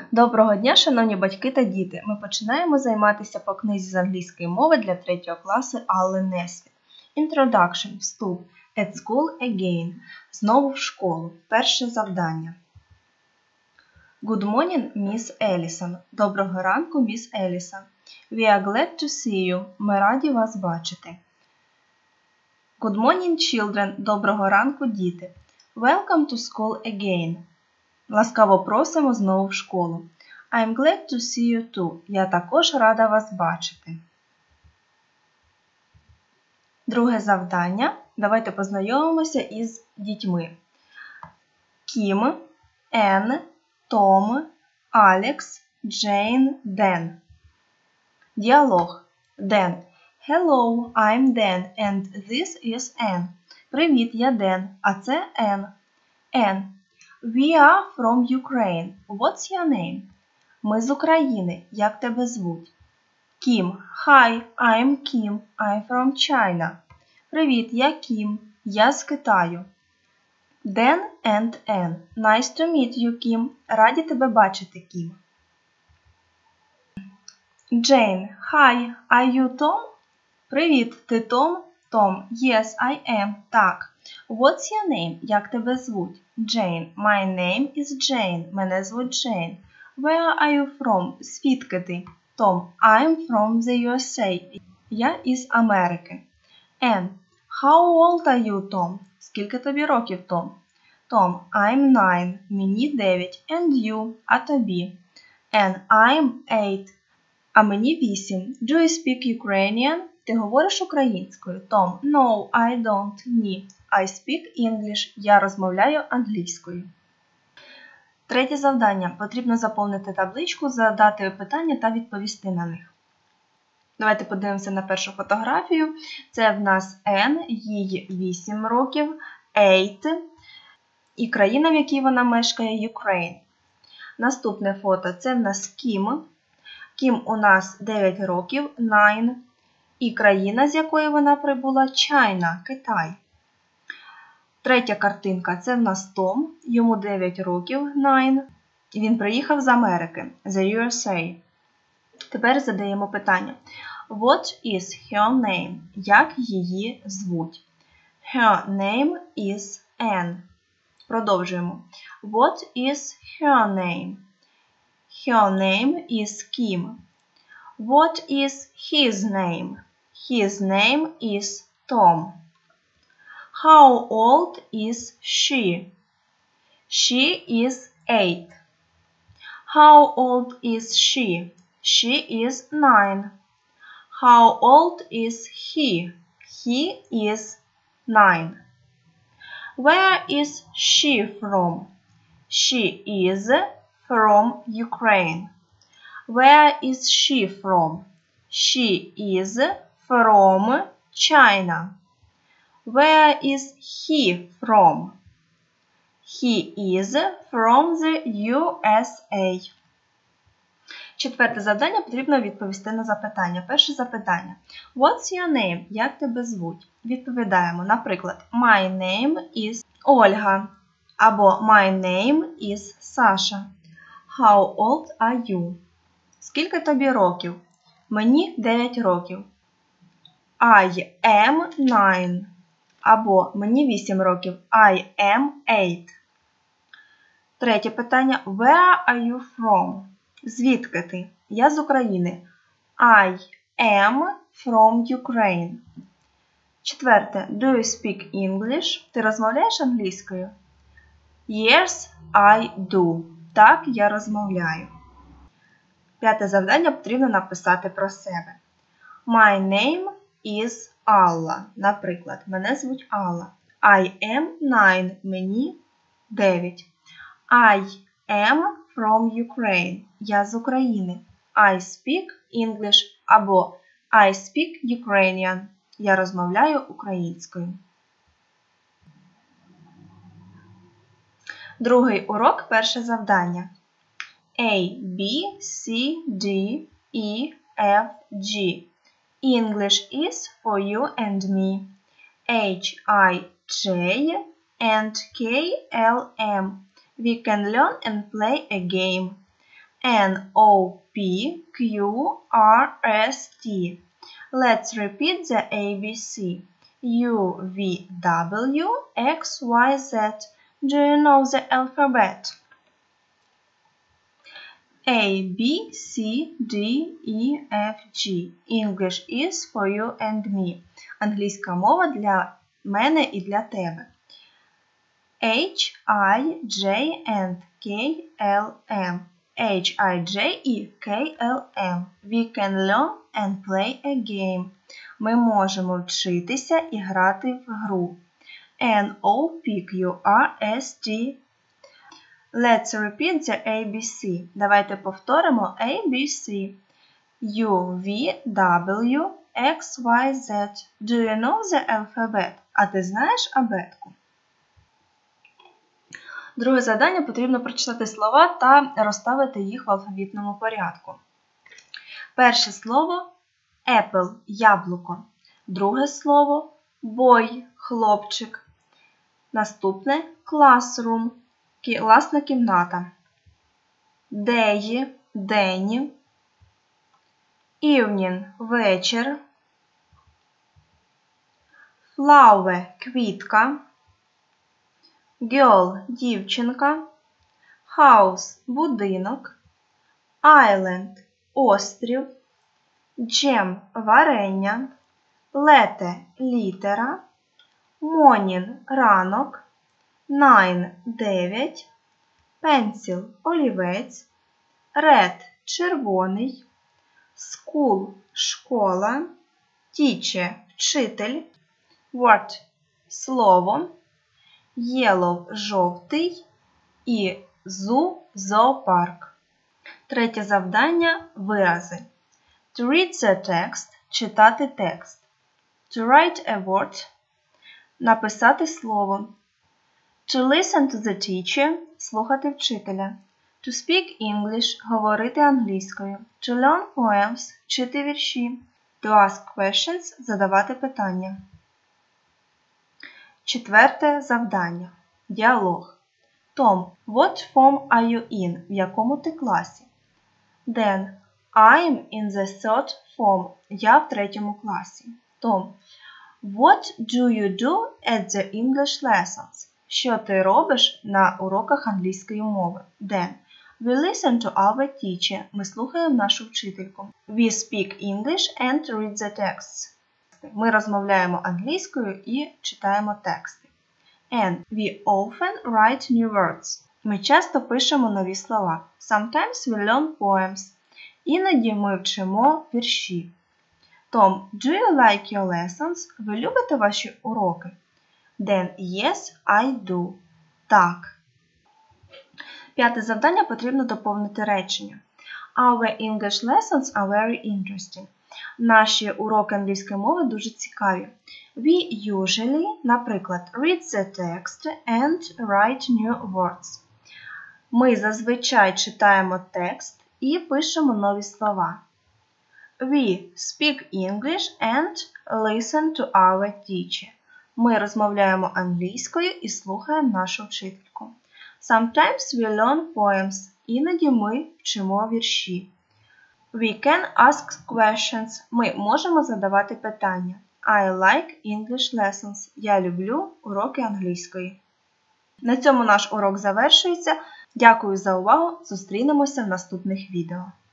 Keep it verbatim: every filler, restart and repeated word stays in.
Доброго дня, шановні батьки та діти! Ми починаємо займатися по книзі з англійської мови для третього класу Алли Несвіт. Introduction. Вступ. At school again. Знову в школу. Перше завдання. Good morning, Miss Ellison. Доброго ранку, міс Елісон. We are glad to see you. Ми раді вас бачити. Good morning, children. Доброго ранку, діти. Welcome to school again. Ласкаво просимо знову в школу. I'm glad to see you too. Я також рада вас бачити. Друге завдання. Давайте познайомимося із дітьми. Кім, Енн, Том, Алекс, Джейн, Ден. Діалог. Ден. Hello, I'm Dan and this is Ann. Привіт, я Ден, а це Енн. Енн. We are from Ukraine. What's your name? Ми з України. Як тебе звуть? Кім. Hi, I'm Kim. I'm from China. Привіт, я Кім. Я з Китаю. Dan and Ann. Nice to meet you, Кім. Раді тебе бачити, Кім. Jane. Hi, are you Tom? Привіт, ти Том? Том. Yes, I am. Так. What's your name? Як тебе звуть? Jane. My name is Jane. Мене звуть Джейн. Where are you from? Звідки ти? Tom. I'm from the ю ес ей. Я із Америки. Ann. How old are you, Tom? Скільки тобі років, Том? Tom. I'm nine. Мені дев'ять. And you? А тобі? Ann. I'm eight. А мені вісім. Do you speak Ukrainian? Ти говориш українською? Том. No, I don't. Ні. I speak English. Я розмовляю англійською. Третє завдання. Потрібно заповнити табличку, задати питання та відповісти на них. Давайте подивимося на першу фотографію. Це в нас Енн, їй вісім років, вісім, і країна, в якій вона мешкає, Ukraine. Наступне фото. Це в нас Кім. Кім у нас дев'ять років, дев'ять. І країна, з якої вона прибула, China, Китай. Третя картинка – це в нас Том, йому дев'ять років, дев'ять. Він приїхав з Америки, the ю ес ей. Тепер задаємо питання. What is her name? Як її звуть? Her name is Ann. Продовжуємо. What is her name? Her name is Kim. What is his name? His name is Tom. How old is she? She is eight. How old is she? She is nine. How old is he? He is nine. Where is she from? She is from Ukraine. Where is she from? She is from China. Where is he from? He is from the ю ес ей. Четверте завдання. Потрібно відповісти на запитання. Перше запитання. What's your name? Як тебе звуть? Відповідаємо. Наприклад, My name is Ольга. Або My name is Саша. How old are you? Скільки тобі років? Мені дев'ять років. I am nine. Або мені вісім років. I am eight. Третє питання. Where are you from? Звідки ти? Я з України. I am from Ukraine. Четверте. Do you speak English? Ти розмовляєш англійською? Yes, I do. Так, я розмовляю. П'яте завдання. Потрібно написати про себе. My name is Алла. Наприклад, мене звуть Алла. I am nine. Мені дев'ять. I am from Ukraine. Я з України. I speak English або I speak Ukrainian. Я розмовляю українською. Другий урок. Перше завдання. A, B, C, D, E, F, G. English is for you and me. H, I, J, and K, L, M. We can learn and play a game. N O P Q R S T. Let's repeat the A B C. U V W X Y Z. Do you know the alphabet? A, B, C, D, E, F, G. English is for you and me. Англійська мова для мене і для тебе. H, I, J, and K, L, M. H, I, J, E, K, L, M. We can learn and play a game. Ми можемо вчитися і грати в гру. N, O, P, Q, R, S, T. Let's repeat the A B C. Давайте повторимо A B C. U, V, W, X, Y, Z. Do you know the alphabet? А ти знаєш абетку? Друге завдання, потрібно прочитати слова та розставити їх в алфавітному порядку. Перше слово – apple – яблуко. Друге слово – boy – хлопчик. Наступне – classroom – класна кімната. Day – день. Evening – вечір. Flower – квітка. Girl – дівчинка. House – будинок. Island – острів. Jam – варення. Letter – літера. Morning – ранок. Nine – дев'ять. Pencil – олівець. Red – червоний. School – школа. Teacher – вчитель. Word – слово. Yellow – жовтий. І zoo – зоопарк. Третє завдання – вирази. To read the text – читати текст. To write a word – написати слово. To listen to the teacher – слухати вчителя. To speak English – говорити англійською. To learn poems – вчити вірші. To ask questions – задавати питання. Четверте завдання. Діалог. Tom, what form are you in? В якому ти класі? Dan, I'm in the third form. Я в третьому класі. Tom, what do you do at the English lessons? Що ти робиш на уроках англійської мови? Dan, we listen to our teacher. Ми слухаємо нашу вчительку. We speak English and read the texts. Ми розмовляємо англійською і читаємо тексти. And we often write new words. Ми часто пишемо нові слова. Sometimes we learn poems. Іноді ми вчимо вірші. Tom, do you like your lessons? Ви любите ваші уроки? Then, yes, I do. Так. П'яте завдання, потрібно доповнити речення. Our English lessons are very interesting. Наші уроки англійської мови дуже цікаві. We usually, наприклад, read the text and write new words. Ми зазвичай читаємо текст і пишемо нові слова. We speak English and listen to our teacher. Ми розмовляємо англійською і слухаємо нашу вчительку. Sometimes we learn poems. Іноді ми вчимо вірші. We can ask questions. Ми можемо задавати питання. I like English lessons. Я люблю уроки англійської. На цьому наш урок завершується. Дякую за увагу. Зустрінемося в наступних відео.